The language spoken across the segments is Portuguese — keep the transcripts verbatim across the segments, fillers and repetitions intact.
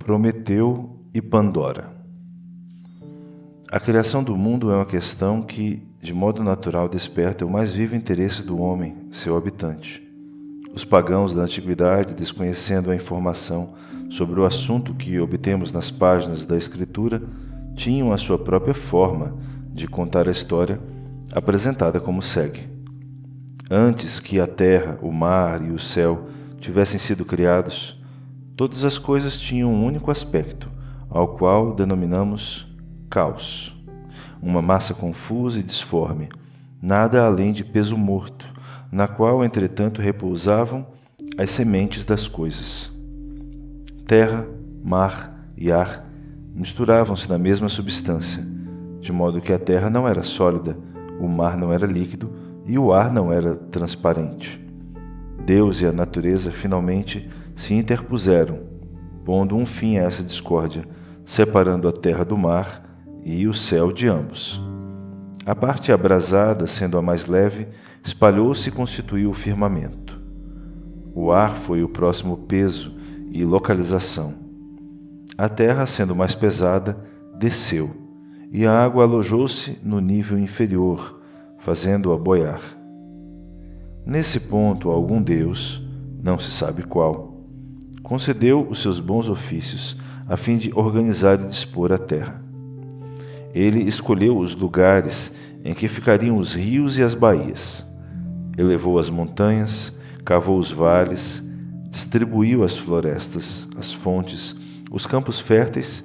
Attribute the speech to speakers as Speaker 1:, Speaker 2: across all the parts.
Speaker 1: Prometeu e Pandora. A criação do mundo é uma questão que, de modo natural, desperta o mais vivo interesse do homem, seu habitante. Os pagãos da antiguidade, desconhecendo a informação sobre o assunto que obtemos nas páginas da Escritura, tinham a sua própria forma de contar a história, apresentada como segue. Antes que a terra, o mar e o céu tivessem sido criados, todas as coisas tinham um único aspecto, ao qual denominamos caos. Uma massa confusa e disforme, nada além de peso morto, na qual, entretanto, repousavam as sementes das coisas. Terra, mar e ar misturavam-se na mesma substância, de modo que a terra não era sólida, o mar não era líquido e o ar não era transparente. Deus e a natureza finalmente se interpuseram, pondo um fim a essa discórdia, separando a terra do mar e o céu de ambos. A parte abrasada, sendo a mais leve, espalhou-se e constituiu o firmamento. O ar foi o próximo peso e localização. A terra, sendo mais pesada, desceu, e a água alojou-se no nível inferior, fazendo-a boiar. Nesse ponto, algum Deus, não se sabe qual, concedeu os seus bons ofícios a fim de organizar e dispor a terra. Ele escolheu os lugares em que ficariam os rios e as baías. Elevou as montanhas, cavou os vales, distribuiu as florestas, as fontes, os campos férteis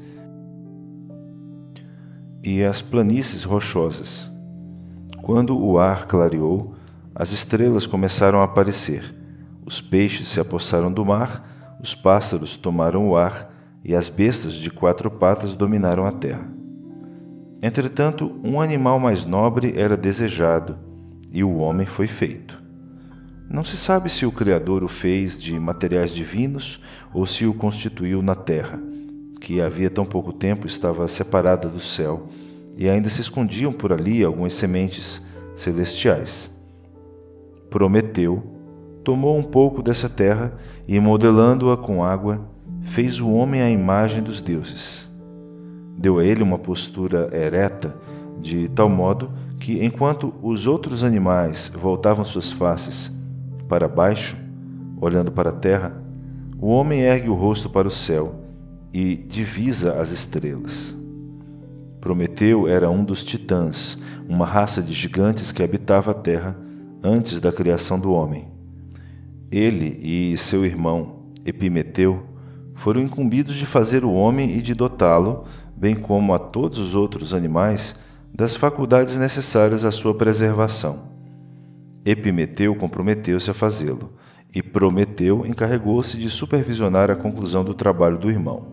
Speaker 1: e as planícies rochosas. Quando o ar clareou, as estrelas começaram a aparecer, os peixes se apossaram do mar, os pássaros tomaram o ar e as bestas de quatro patas dominaram a terra. Entretanto, um animal mais nobre era desejado, e o homem foi feito. Não se sabe se o Criador o fez de materiais divinos ou se o constituiu na terra, que havia tão pouco tempo estava separada do céu, e ainda se escondiam por ali algumas sementes celestiais. Prometeu, tomou um pouco dessa terra e, modelando-a com água, fez o homem à imagem dos deuses. Deu a ele uma postura ereta, de tal modo que, enquanto os outros animais voltavam suas faces para baixo, olhando para a terra, o homem ergue o rosto para o céu e divisa as estrelas. Prometeu era um dos titãs, uma raça de gigantes que habitava a terra antes da criação do homem. Ele e seu irmão Epimeteu foram incumbidos de fazer o homem e de dotá-lo, bem como a todos os outros animais, das faculdades necessárias à sua preservação. Epimeteu comprometeu-se a fazê-lo, e Prometeu encarregou-se de supervisionar a conclusão do trabalho do irmão.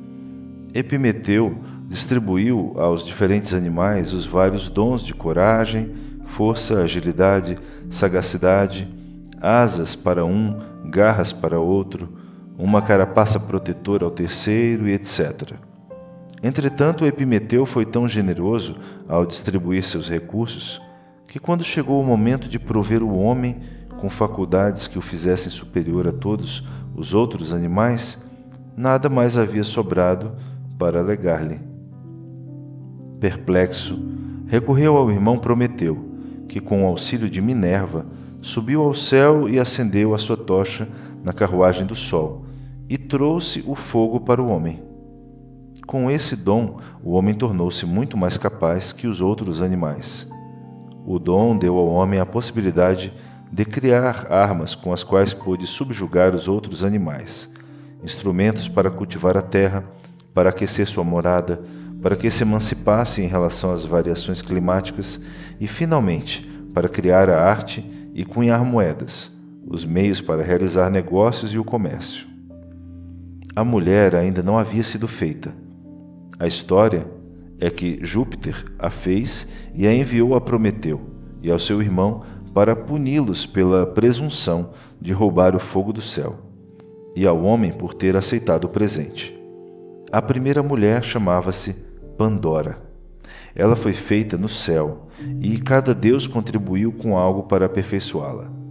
Speaker 1: Epimeteu distribuiu aos diferentes animais os vários dons de coragem, força, agilidade, sagacidade, asas para um, garras para outro, uma carapaça protetora ao terceiro e etcétera. Entretanto, Epimeteu foi tão generoso ao distribuir seus recursos que, quando chegou o momento de prover o homem com faculdades que o fizessem superior a todos os outros animais, nada mais havia sobrado para legar-lhe. Perplexo, recorreu ao irmão Prometeu, que, com o auxílio de Minerva, subiu ao céu e acendeu a sua tocha na carruagem do sol, e trouxe o fogo para o homem. Com esse dom, o homem tornou-se muito mais capaz que os outros animais. O dom deu ao homem a possibilidade de criar armas com as quais pôde subjugar os outros animais, instrumentos para cultivar a terra, para aquecer sua morada, para que se emancipasse em relação às variações climáticas e, finalmente, para criar a arte e cunhar moedas, os meios para realizar negócios e o comércio. A mulher ainda não havia sido feita. A história é que Júpiter a fez e a enviou a Prometeu e ao seu irmão para puni-los pela presunção de roubar o fogo do céu, e ao homem por ter aceitado o presente. A primeira mulher chamava-se Pandora. Ela foi feita no céu, e cada deus contribuiu com algo para aperfeiçoá-la.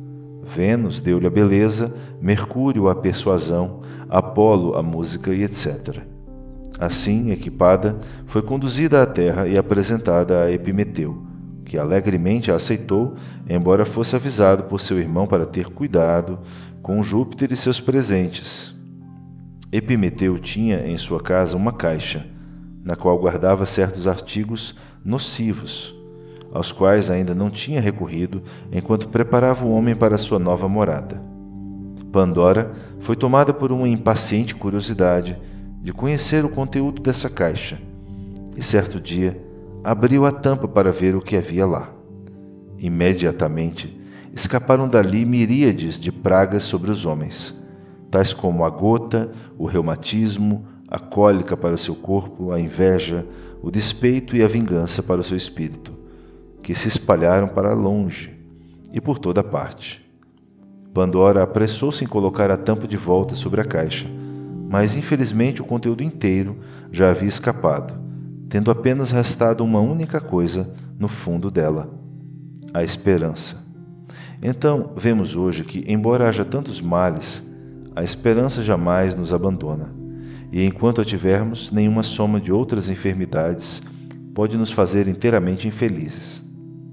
Speaker 1: Vênus deu-lhe a beleza, Mercúrio a persuasão, Apolo a música e etcétera. Assim, equipada, foi conduzida à terra e apresentada a Epimeteu, que alegremente a aceitou, embora fosse avisado por seu irmão para ter cuidado com Júpiter e seus presentes. Epimeteu tinha em sua casa uma caixa, na qual guardava certos artigos nocivos, aos quais ainda não tinha recorrido enquanto preparava o homem para sua nova morada. Pandora foi tomada por uma impaciente curiosidade de conhecer o conteúdo dessa caixa, e certo dia abriu a tampa para ver o que havia lá. Imediatamente escaparam dali miríades de pragas sobre os homens, tais como a gota, o reumatismo, a cólica para o seu corpo, a inveja, o despeito e a vingança para o seu espírito, que se espalharam para longe e por toda parte. Pandora apressou-se em colocar a tampa de volta sobre a caixa, mas infelizmente o conteúdo inteiro já havia escapado, tendo apenas restado uma única coisa no fundo dela: a esperança. Então, vemos hoje que, embora haja tantos males, a esperança jamais nos abandona, e enquanto a tivermos, nenhuma soma de outras enfermidades pode nos fazer inteiramente infelizes.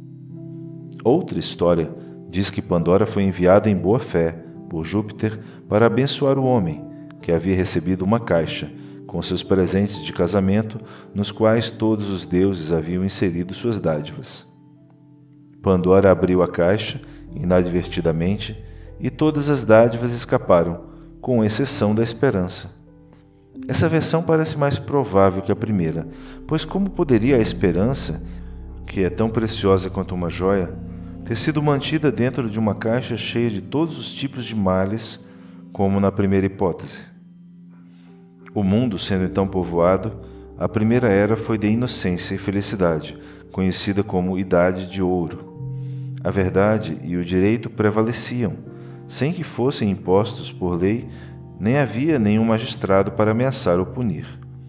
Speaker 1: Outra história diz que Pandora foi enviada em boa fé por Júpiter para abençoar o homem, que havia recebido uma caixa com seus presentes de casamento, nos quais todos os deuses haviam inserido suas dádivas. Pandora abriu a caixa, inadvertidamente, e todas as dádivas escaparam, com exceção da esperança. Essa versão parece mais provável que a primeira, pois como poderia a esperança, que é tão preciosa quanto uma joia, ter sido mantida dentro de uma caixa cheia de todos os tipos de males, como na primeira hipótese? O mundo sendo então povoado, a primeira era foi de inocência e felicidade, conhecida como Idade de Ouro. A verdade e o direito prevaleciam, sem que fossem impostos por lei, nem havia nenhum magistrado para ameaçar ou punir.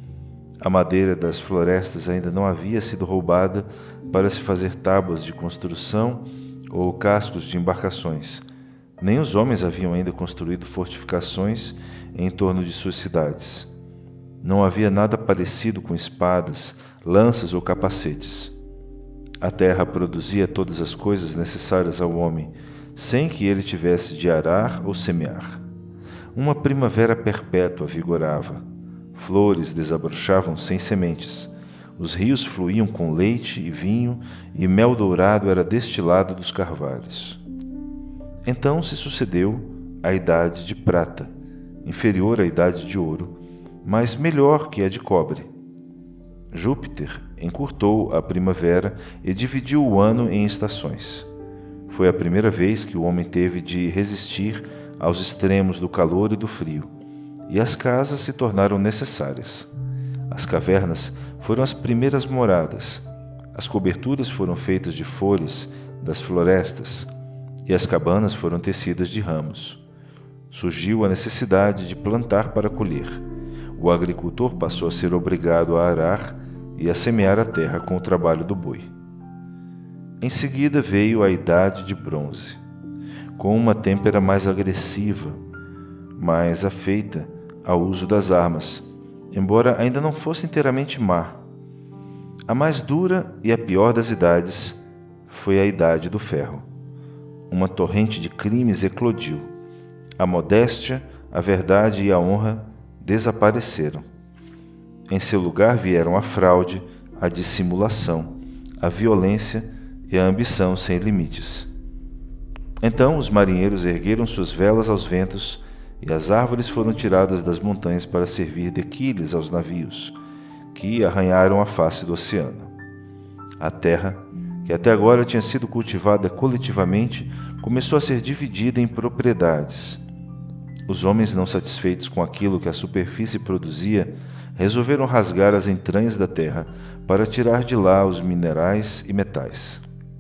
Speaker 1: A madeira das florestas ainda não havia sido roubada para se fazer tábuas de construção ou cascos de embarcações. Nem os homens haviam ainda construído fortificações em torno de suas cidades. Não havia nada parecido com espadas, lanças ou capacetes. A terra produzia todas as coisas necessárias ao homem, sem que ele tivesse de arar ou semear. Uma primavera perpétua vigorava. Flores desabrochavam sem sementes. Os rios fluíam com leite e vinho, e mel dourado era destilado dos carvalhos. Então se sucedeu a Idade de Prata, inferior à Idade de Ouro, mas melhor que a de cobre. Júpiter encurtou a primavera e dividiu o ano em estações. Foi a primeira vez que o homem teve de resistir aos extremos do calor e do frio, e as casas se tornaram necessárias. As cavernas foram as primeiras moradas, as coberturas foram feitas de folhas das florestas, e as cabanas foram tecidas de ramos. Surgiu a necessidade de plantar para colher. O agricultor passou a ser obrigado a arar e a semear a terra com o trabalho do boi. Em seguida veio a Idade de Bronze, com uma têmpera mais agressiva, mais afeita ao uso das armas, embora ainda não fosse inteiramente má. A mais dura e a pior das idades foi a Idade do Ferro. Uma torrente de crimes eclodiu. A modéstia, a verdade e a honra desapareceram. Em seu lugar vieram a fraude, a dissimulação, a violência e a ambição sem limites. Então os marinheiros ergueram suas velas aos ventos, e as árvores foram tiradas das montanhas para servir de quilhas aos navios, que arranharam a face do oceano. A terra, que até agora tinha sido cultivada coletivamente, começou a ser dividida em propriedades. Os homens, não satisfeitos com aquilo que a superfície produzia, resolveram rasgar as entranhas da terra para tirar de lá os minerais e metais.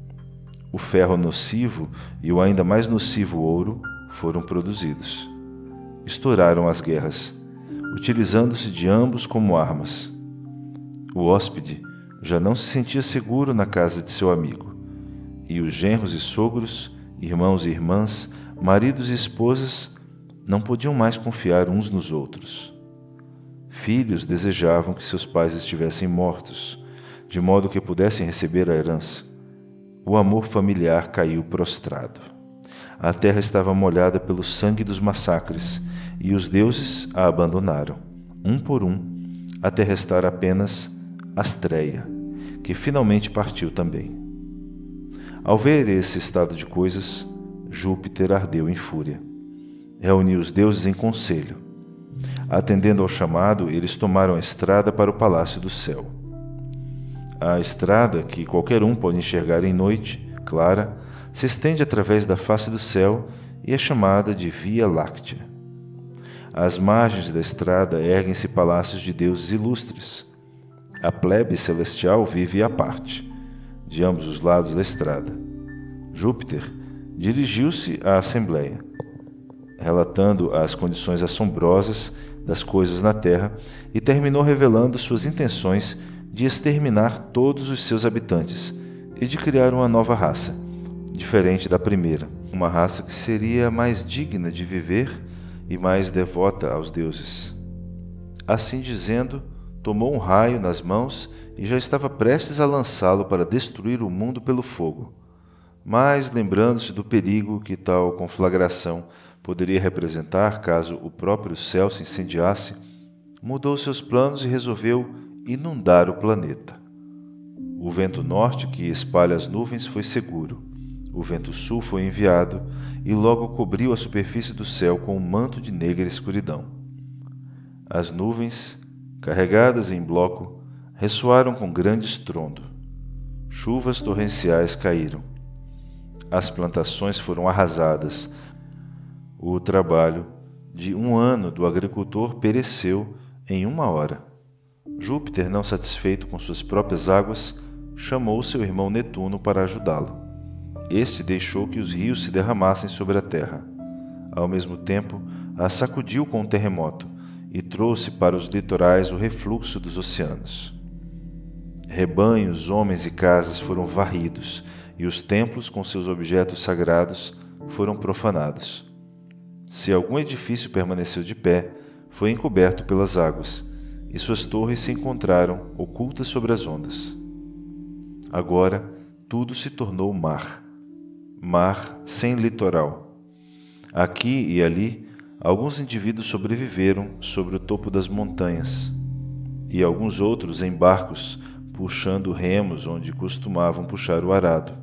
Speaker 1: O ferro nocivo e o ainda mais nocivo ouro foram produzidos. Estouraram as guerras, utilizando-se de ambos como armas. O hóspede já não se sentia seguro na casa de seu amigo, e os genros e sogros Irmãos e irmãs, maridos e esposas, não podiam mais confiar uns nos outros. Filhos desejavam que seus pais estivessem mortos, de modo que pudessem receber a herança. O amor familiar caiu prostrado. A terra estava molhada pelo sangue dos massacres, e os deuses a abandonaram, um por um, até restar apenas Astreia, que finalmente partiu também. Ao ver esse estado de coisas, Júpiter ardeu em fúria. Reuniu os deuses em conselho. Atendendo ao chamado, eles tomaram a estrada para o palácio do céu. A estrada, que qualquer um pode enxergar em noite clara, se estende através da face do céu e é chamada de Via Láctea. Às margens da estrada erguem-se palácios de deuses ilustres. A plebe celestial vive à parte, de ambos os lados da estrada. Júpiter dirigiu-se à Assembleia, relatando as condições assombrosas das coisas na Terra e terminou revelando suas intenções de exterminar todos os seus habitantes e de criar uma nova raça, diferente da primeira, uma raça que seria mais digna de viver e mais devota aos deuses. Assim dizendo, tomou um raio nas mãos e já estava prestes a lançá-lo para destruir o mundo pelo fogo. Mas, lembrando-se do perigo que tal conflagração poderia representar caso o próprio céu se incendiasse, mudou seus planos e resolveu inundar o planeta. O vento norte, que espalha as nuvens, foi seguro. O vento sul foi enviado e logo cobriu a superfície do céu com um manto de negra escuridão. As nuvens, carregadas em bloco, ressoaram com grande estrondo. Chuvas torrenciais caíram. As plantações foram arrasadas. O trabalho de um ano do agricultor pereceu em uma hora. Júpiter, não satisfeito com suas próprias águas, chamou seu irmão Netuno para ajudá-lo. Este deixou que os rios se derramassem sobre a terra. Ao mesmo tempo, a sacudiu com um terremoto e trouxe para os litorais o refluxo dos oceanos. Rebanhos, homens e casas foram varridos, e os templos com seus objetos sagrados foram profanados. Se algum edifício permaneceu de pé, foi encoberto pelas águas, e suas torres se encontraram ocultas sobre as ondas. Agora, tudo se tornou mar. Mar sem litoral. Aqui e ali, alguns indivíduos sobreviveram sobre o topo das montanhas, e alguns outros em barcos, puxando remos onde costumavam puxar o arado.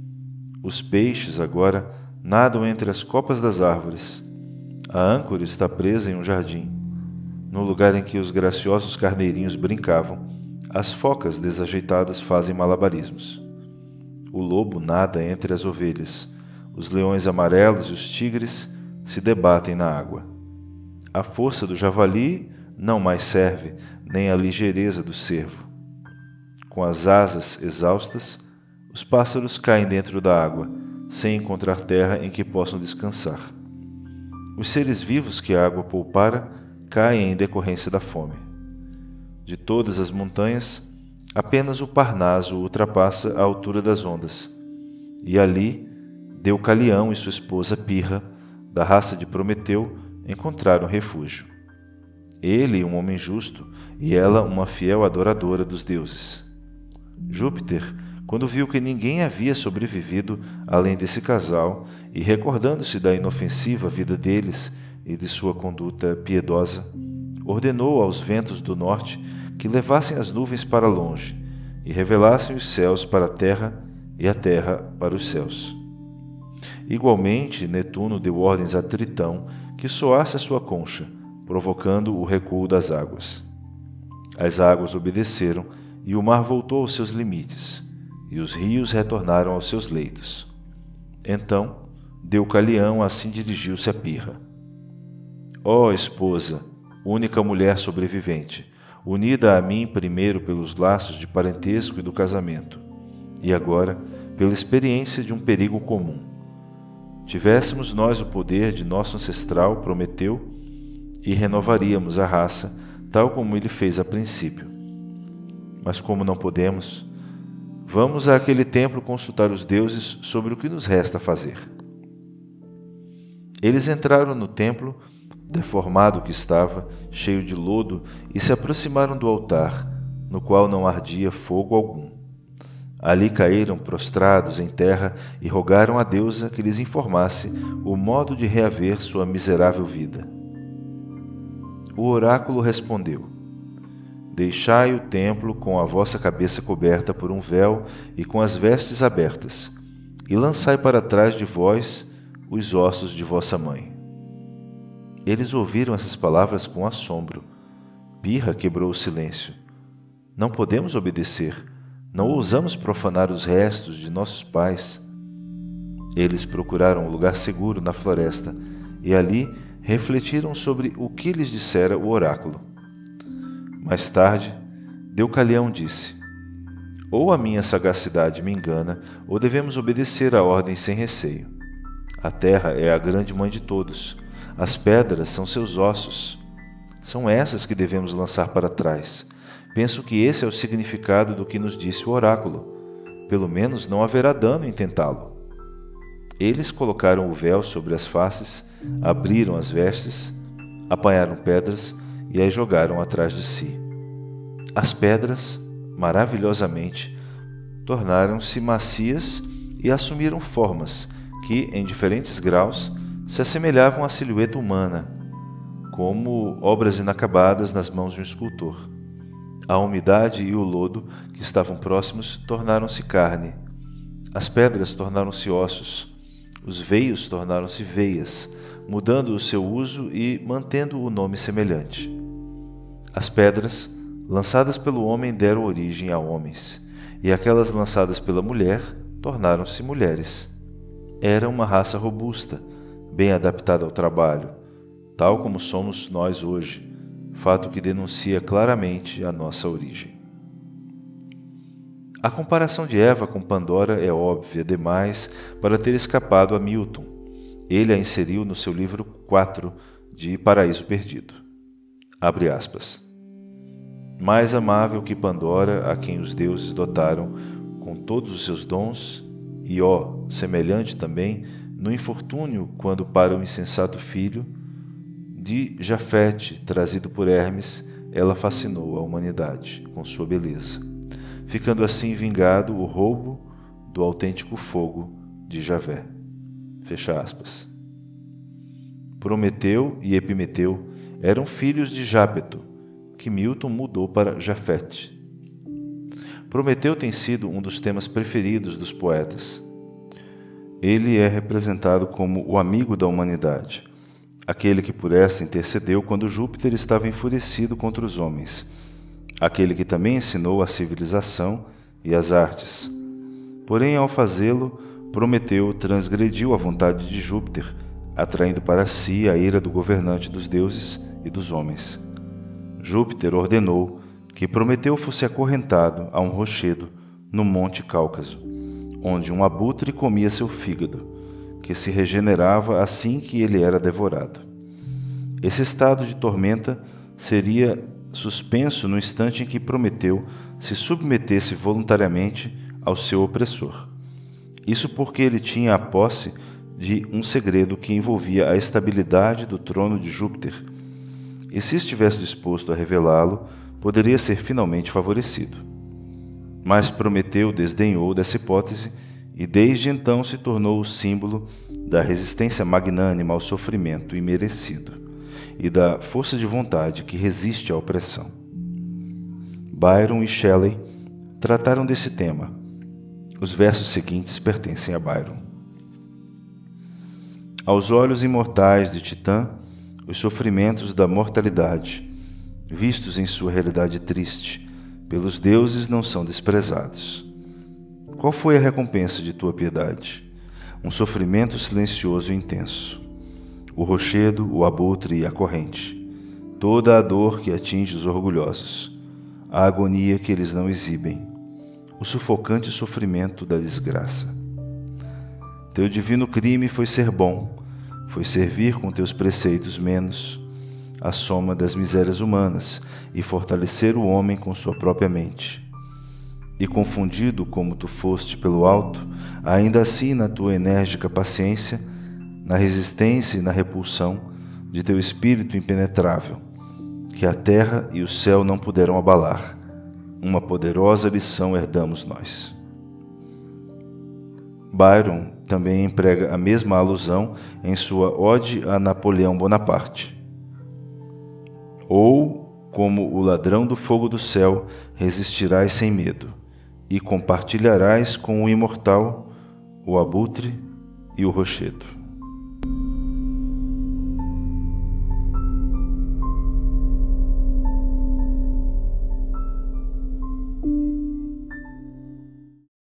Speaker 1: Os peixes agora nadam entre as copas das árvores. A âncora está presa em um jardim. No lugar em que os graciosos carneirinhos brincavam, as focas desajeitadas fazem malabarismos. O lobo nada entre as ovelhas. Os leões amarelos e os tigres se debatem na água. A força do javali não mais serve, nem a ligeireza do cervo. Com as asas exaustas, os pássaros caem dentro da água, sem encontrar terra em que possam descansar. Os seres vivos que a água poupara caem em decorrência da fome. De todas as montanhas, apenas o Parnaso ultrapassa a altura das ondas, e ali Deucalião e sua esposa Pirra, da raça de Prometeu, encontraram refúgio. Ele, um homem justo, e ela, uma fiel adoradora dos deuses. Júpiter, quando viu que ninguém havia sobrevivido além desse casal, e recordando-se da inofensiva vida deles e de sua conduta piedosa, ordenou aos ventos do norte que levassem as nuvens para longe e revelassem os céus para a terra e a terra para os céus. Igualmente, Netuno deu ordens a Tritão que soasse a sua concha, provocando o recuo das águas. As águas obedeceram e o mar voltou aos seus limites, e os rios retornaram aos seus leitos. Então, Deucalião assim dirigiu-se a Pirra. Ó oh, esposa, única mulher sobrevivente, unida a mim primeiro pelos laços de parentesco e do casamento, e agora pela experiência de um perigo comum. Tivéssemos nós o poder de nosso ancestral Prometeu, e renovaríamos a raça, tal como ele fez a princípio. Mas como não podemos, vamos àquele templo consultar os deuses sobre o que nos resta fazer. Eles entraram no templo, deformado que estava, cheio de lodo, e se aproximaram do altar, no qual não ardia fogo algum. Ali caíram prostrados em terra e rogaram à deusa que lhes informasse o modo de reaver sua miserável vida. O oráculo respondeu: Deixai o templo com a vossa cabeça coberta por um véu e com as vestes abertas, e lançai para trás de vós os ossos de vossa mãe. Eles ouviram essas palavras com assombro. Pirra quebrou o silêncio. Não podemos obedecer. Não ousamos profanar os restos de nossos pais. Eles procuraram um lugar seguro na floresta e ali refletiram sobre o que lhes dissera o oráculo. Mais tarde, Deucalião disse: Ou a minha sagacidade me engana, ou devemos obedecer à ordem sem receio. A terra é a grande mãe de todos. As pedras são seus ossos. São essas que devemos lançar para trás. Penso que esse é o significado do que nos disse o oráculo. Pelo menos não haverá dano em tentá-lo. Eles colocaram o véu sobre as faces, abriram as vestes, apanharam pedras e as jogaram atrás de si. As pedras, maravilhosamente, tornaram-se macias e assumiram formas que, em diferentes graus, se assemelhavam à silhueta humana, como obras inacabadas nas mãos de um escultor. A umidade e o lodo, que estavam próximos, tornaram-se carne. As pedras tornaram-se ossos. Os veios tornaram-se veias, mudando o seu uso e mantendo o nome semelhante. As pedras, lançadas pelo homem, deram origem a homens, e aquelas lançadas pela mulher tornaram-se mulheres. Era uma raça robusta, bem adaptada ao trabalho, tal como somos nós hoje, fato que denuncia claramente a nossa origem. A comparação de Eva com Pandora é óbvia demais para ter escapado a Milton. Ele a inseriu no seu livro quatro de Paraíso Perdido. Abre aspas. Mais amável que Pandora, a quem os deuses dotaram com todos os seus dons, e ó, semelhante também no infortúnio quando para o insensato filho de Jafete, trazido por Hermes, ela fascinou a humanidade com sua beleza, ficando assim vingado o roubo do autêntico fogo de Javé. Fecha aspas. Prometeu e Epimeteu eram filhos de Jápeto, que Milton mudou para Jafete. Prometeu tem sido um dos temas preferidos dos poetas. Ele é representado como o amigo da humanidade, aquele que por essa intercedeu quando Júpiter estava enfurecido contra os homens, aquele que também ensinou a civilização e as artes. Porém, ao fazê-lo, Prometeu transgrediu a vontade de Júpiter, atraindo para si a ira do governante dos deuses e dos homens. Júpiter ordenou que Prometeu fosse acorrentado a um rochedo no Monte Cáucaso, onde um abutre comia seu fígado, que se regenerava assim que ele era devorado. Esse estado de tormenta seria suspenso no instante em que Prometeu se submetesse voluntariamente ao seu opressor. Isso porque ele tinha a posse de um segredo que envolvia a estabilidade do trono de Júpiter, e se estivesse disposto a revelá-lo, poderia ser finalmente favorecido. Mas Prometeu desdenhou dessa hipótese e desde então se tornou o símbolo da resistência magnânima ao sofrimento imerecido e da força de vontade que resiste à opressão. Byron e Shelley trataram desse tema. Os versos seguintes pertencem a Byron. Aos olhos imortais de Titã, os sofrimentos da mortalidade, vistos em sua realidade triste, pelos deuses não são desprezados. Qual foi a recompensa de tua piedade? Um sofrimento silencioso e intenso. O rochedo, o abutre e a corrente. Toda a dor que atinge os orgulhosos. A agonia que eles não exibem. O sufocante sofrimento da desgraça. Teu divino crime foi ser bom, foi servir com teus preceitos menos a soma das misérias humanas e fortalecer o homem com sua própria mente. E confundido como tu foste pelo alto, ainda assim na tua enérgica paciência, na resistência e na repulsão de teu espírito impenetrável, que a terra e o céu não puderam abalar. Uma poderosa lição herdamos nós. Byron também emprega a mesma alusão em sua Ode a Napoleão Bonaparte. Ou, como o ladrão do fogo do céu, resistirás sem medo, e compartilharás com o imortal o abutre e o rochedo.